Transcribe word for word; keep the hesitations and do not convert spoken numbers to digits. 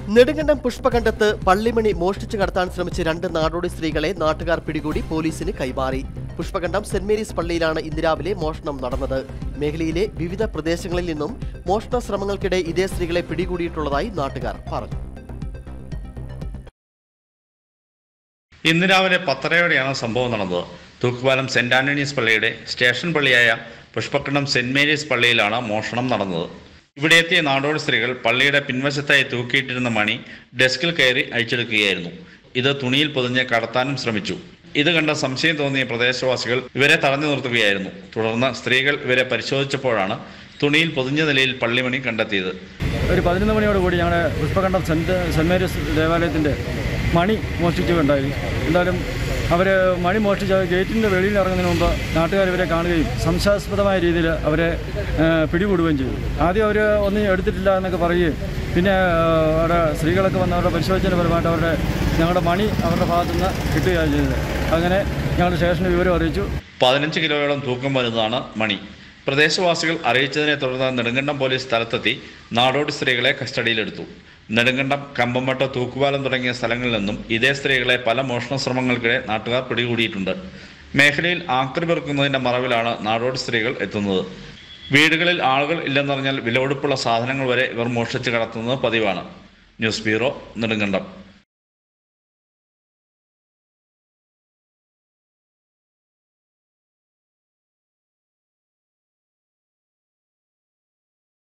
നെടുങ്കണ്ടം പുഷ്പകണ്ഠത്ത് പള്ളിമണി മോഷ്ടിച്ചു കടത്താൻ ശ്രമിച്ച രണ്ട് നാടോടി സ്ത്രീകളെ നാട്ടുകാർ പിടികൂടി പോലീസിന് കൈമാറി. പുഷ്പകണ്ഠം സെന്റ് മേരീസ് പള്ളിയിലാണ് ഇന്ന് രാവിലെ മോഷണം നടന്നത്. മേഖലയിലെ വിവിധ പ്രദേശങ്ങളിൽ നിന്നും മോഷണ ശ്രമങ്ങൾക്കിടെ ഇതേ സ്ത്രീകളെ പിടികൂടിയിട്ടുള്ളതായി നാട്ടുകാർ പറഞ്ഞു. ഇന്ന് രാവിലെ പത്തരയോടെയാണ് സംഭവം നടന്നത്. തൂക്കുപാലം സെന്റ് ആന്റണീസ് പള്ളിയുടെ സ്റ്റേഷൻ പള്ളിയായ പുഷ്പകണ്ഠം സെന്റ് മേരീസ് പള്ളിയിലാണ് മോഷണം നടന്നത്. ഇവിടെ എത്തിയ നാടോടി സ്ത്രീകൾ പള്ളിയുടെ പിൻവശത്തായി തൂക്കിയിട്ടിരുന്ന മണി ഡെസ്കിൽ കയറി അഴിച്ചെടുക്കുകയായിരുന്നു. ഇത് തുണിയിൽ പൊതിഞ്ഞ് കടത്താനും ശ്രമിച്ചു. ഇത് കണ്ട സംശയം തോന്നിയ പ്രദേശവാസികൾ ഇവരെ തടഞ്ഞു നിർത്തുകയായിരുന്നു. തുടർന്ന് സ്ത്രീകൾ ഇവരെ പരിശോധിച്ചപ്പോഴാണ് തുണിയിൽ പൊതിഞ്ഞ നിലയിൽ പള്ളിമണി കണ്ടെത്തിയത്. ഒരു പതിനൊന്ന് മണിയോടുകൂടി ഞങ്ങളുടെ പുഷ്പകണ്ഠം സെന്റ് സെന്റ് മേരീസ് ദേവാലയത്തിൻ്റെ മണി മോഷ്ടിച്ചുണ്ടായി. എന്തായാലും അവർ മണി മോഷ്ടിച്ച ഗേറ്റിൻ്റെ വെളിയിൽ ഇറങ്ങുന്നതിന് മുമ്പ് നാട്ടുകാർ ഇവരെ കാണുകയും സംശയാസ്പദമായ രീതിയിൽ അവരെ പിടികൂടുകയും ചെയ്തു. ആദ്യം അവർ ഒന്നും എടുത്തിട്ടില്ല എന്നൊക്കെ പറയുകയും പിന്നെ അവിടെ സ്ത്രീകളൊക്കെ വന്ന് അവരുടെ പരിശോധനയുടെ ഫലമായിട്ട് അവരുടെ ഞങ്ങളുടെ മണി അവരുടെ ഭാഗത്തുനിന്ന് കിട്ടുകയാണ് ചെയ്തത്. അങ്ങനെ ഞങ്ങൾ സ്റ്റേഷന് വിവരം അറിയിച്ചു. പതിനഞ്ച് കിലോയോളം തൂക്കം വരുന്നതാണ് മണി. പ്രദേശവാസികൾ അറിയിച്ചതിനെ തുടർന്ന് നെടുങ്കണ്ടം പോലീസ് സ്ഥലത്തെത്തി നാടോടി സ്ത്രീകളെ കസ്റ്റഡിയിലെടുത്തു. നെടുങ്കണ്ടം, കമ്പംമട്ട, തൂക്കുപാലം തുടങ്ങിയ സ്ഥലങ്ങളിൽ നിന്നും ഇതേ സ്ത്രീകളെ പല മോഷണ ശ്രമങ്ങൾക്കിടെ നാട്ടുകാർ പിടികൂടിയിട്ടുണ്ട്. മേഖലയിൽ ആക്രി പെറുക്കുന്നതിൻ്റെ മറവിലാണ് നാടോടി സ്ത്രീകൾ എത്തുന്നത്. വീടുകളിൽ ആളുകൾ ഇല്ലെന്നറിഞ്ഞാൽ വിലപിടിപ്പുള്ള സാധനങ്ങൾ വരെ ഇവർ മോഷ്ടിച്ച് കടത്തുന്നത് പതിവാണ്. News bureau, Nedumkandam.